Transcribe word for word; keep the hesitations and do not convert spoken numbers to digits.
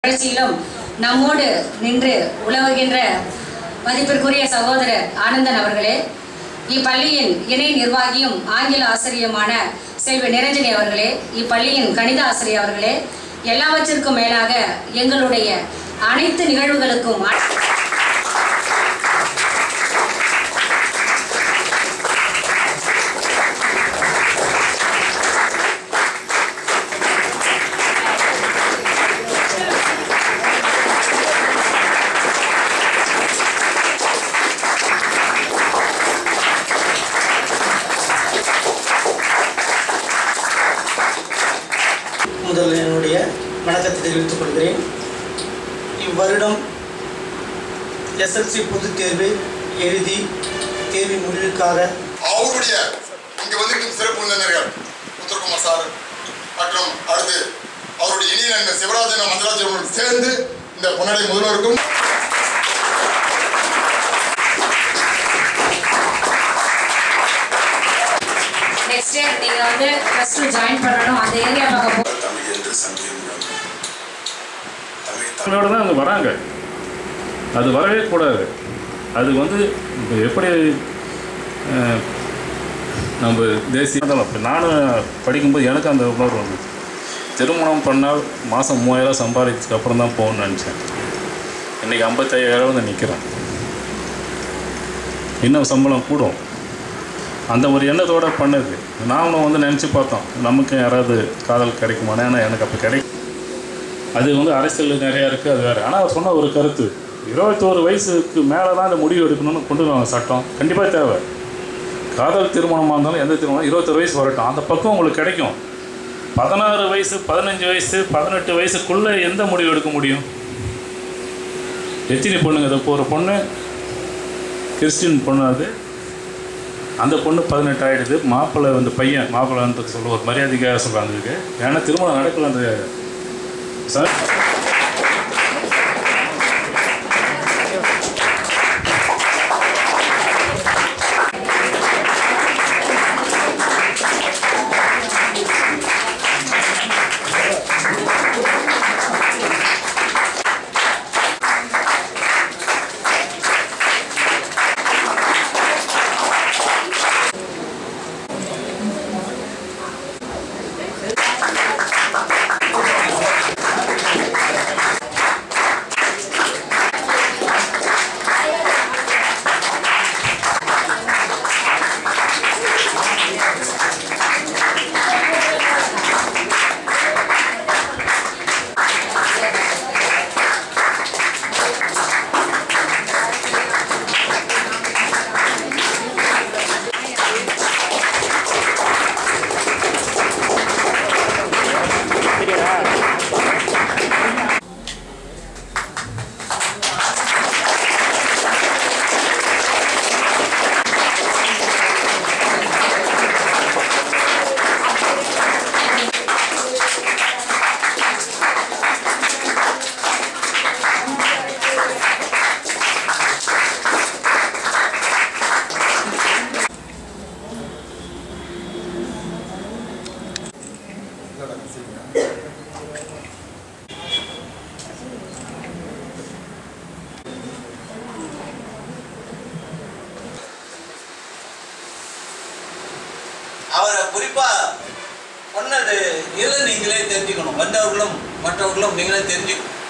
நிகழ்ச்சியிலும் நம்மோடு நின்று உலவுகின்ற மதிப்பிற்குரிய சகோதரர் ஆனந்தன் அவர்களே, இப்பள்ளியின் இணை நிர்வாகியும் ஆங்கில ஆசிரியருமான செல்வி நிரஞ்சனி அவர்களே, இப்பள்ளியின் கணித ஆசிரியர் அவர்களே, எல்லாவற்றிற்கும் மேலாக எங்களுடைய அனைத்து நிகழ்வுகளுக்கும் முதல்ல என்னுடைய வணக்கத்தை தெரிவித்துக் கொள்கிறேன். இவ்வருடம் எஸ் எஸ் எல் சி பொதுத் தேர்வு எழுதி தேர்வு முடிவுக்காக அவருடைய இங்கு வந்திருக்கும் சிறப்பு விருந்தினர்கள் உத்தரகுமார் சார் மற்றும் அடுத்து அவருடைய இனிய நண்பர் சிவராஜன் மந்திராஜன் சேர்ந்து இந்த பொன்னாடை முதல்வருக்கும் நெக்ஸ்ட் இயர் நீங்க வந்து ப்ளஸ் டூ ஜாயின் பண்ணணும். அந்த ஏரியா பார்க்க தமிழ் என்று சங்கீதம் தமிழோட தான் அங்கே வராங்க. அது வரவே கூடாது. அது வந்து எப்படி நம்ம தேசிய அப்படி நானும் படிக்கும்போது எனக்கு அந்த உணர்வு வந்து திருமணம் பண்ணால் மாதம் மூவாயிரம் சம்பாதிச்சதுக்கு அப்புறம் தான் போகணும்னு நினச்சேன். இன்றைக்கி ஐம்பத்தையாயிரம் வந்து நிற்கிறேன். இன்னும் சம்பளம் கூடும். அந்த ஒரு எண்ணத்தோடு பண்ணது. நாமளும் வந்து நினச்சி பார்த்தோம் நமக்கு யாராவது காதல் கிடைக்குமானா. ஏன்னா எனக்கு அப்போ கிடைக்கும். அது வந்து அரசியல் நிறையா இருக்குது, அது வேறு. ஆனால் அவர் சொன்ன ஒரு கருத்து, இருபத்தோரு வயசுக்கு மேலே தான் அந்த முடிவு எடுக்கணும்னு கொண்டு வருவாங்க சட்டம். கண்டிப்பாக தேவை. காதல் திருமணமாக இருந்தாலும் எந்த திருமணம் இருபத்தொரு வயசு வரட்டும், அந்த பக்கம் உங்களுக்கு கிடைக்கும். பதினாறு வயசு பதினஞ்சு வயசு பதினெட்டு வயசுக்குள்ளே எந்த முடிவு எடுக்க முடியும்? எத்தனை பொண்ணுங்க? அதை ஒரு பொண்ணு கிறிஸ்டின் பொண்ணு, அது அந்த பொண்ணு பதினெட்டு ஆகிடுது. மாப்பிள்ளை வந்து பையன் மாப்பிள்ளைன்றது சொல்ல ஒரு மரியாதைக்காக சொல்கிறாங்க இதுக்கு. ஏன்னா திருமணம் நடக்கல அந்த சார். அவரை குறிப்பாக சொன்னது இதில் நீங்களே தெரிஞ்சுக்கணும். வந்தவர்களும் மற்றவர்களும் நீங்களே தெரிஞ்சு